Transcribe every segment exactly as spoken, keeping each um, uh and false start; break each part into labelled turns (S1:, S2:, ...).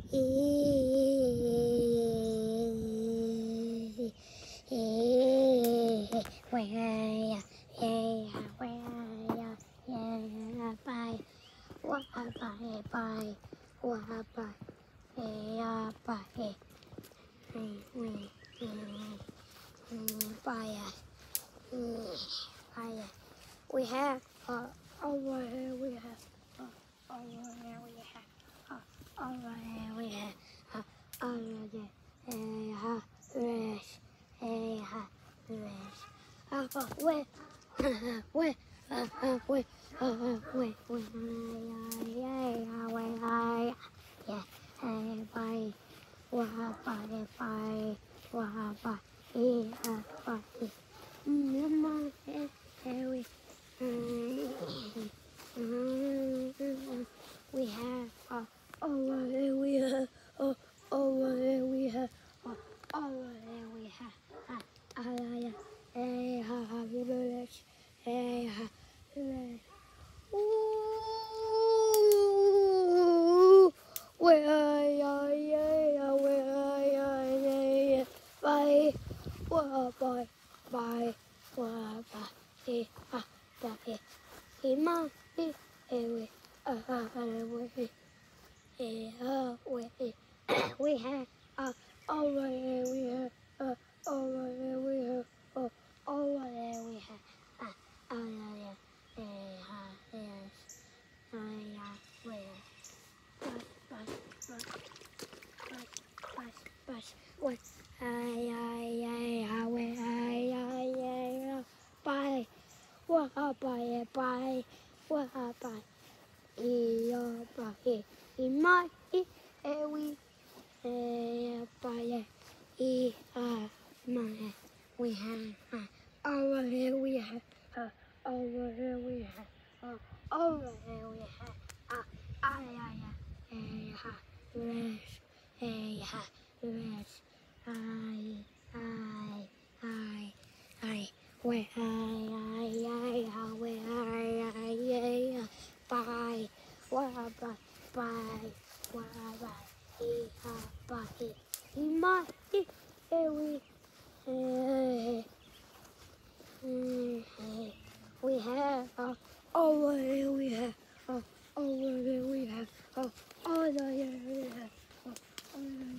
S1: We have uh, over here we have uh, over here we have uh, over here we have uh, over there hey ha rest hey ha rest uh, uh, wait wait uh, uh, wait uh, uh, wait wait yeah yeah yeah hey bye wa bye bye wa bye hey ha bye mama hey hey we have uh, over here we have uh, over here we have uh, over here we have uh, uh, yeah. Hey ha ha village hey ha village ooh where yeah yeah where yeah yeah bye bye bye bye bye bye ha bye he ma he we uh we he uh we we have uh over here we have uh over here we have uh over there we have uh uh yeah hey ha yes uh yeah where bus bus bus bus bus what ay ay ay ha we ay ay ay bye what bye bye what bye e bye e my e we e bye e ah my we have uh, over here we have uh, over here we have uh, over here we have uh, ay ay ay ha rest ay ha rest ay ay ay ay we ay ay ay ha we ay ay ay bye wa bye bye wa bye e ha bye e my e we Hey, hey, hey. We have uh, over here we have uh, over here we have uh, over here we have uh,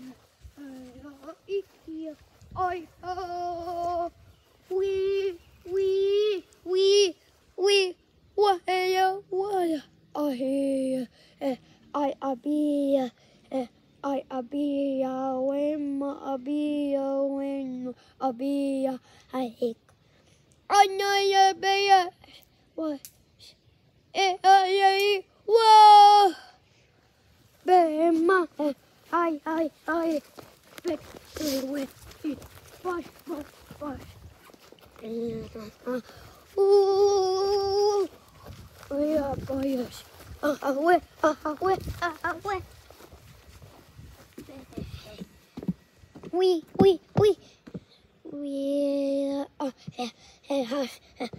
S1: over here I oh we we we we what hey what I hear I I be I a be a win a be a win a be a I hick I know you be a what eh I whoa be ma I I I big with it push push push ooh we are boys uh uh we uh uh we uh uh we we we we we uh, uh, uh, uh,